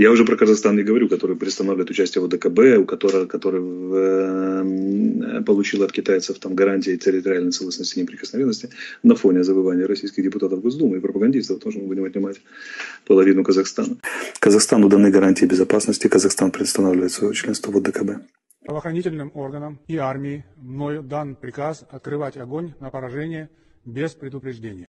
Я уже про Казахстан не говорю, который приостанавливает участие в ОДКБ, который получил от китайцев там гарантии территориальной целостности и неприкосновенности на фоне завоевания российских депутатов Госдумы и пропагандистов. Тоже мы будем отнимать половину Казахстана. Казахстану даны гарантии безопасности, Казахстан приостанавливает свое членство в ОДКБ. Правоохранительным органам и армии мною дан приказ открывать огонь на поражение без предупреждения.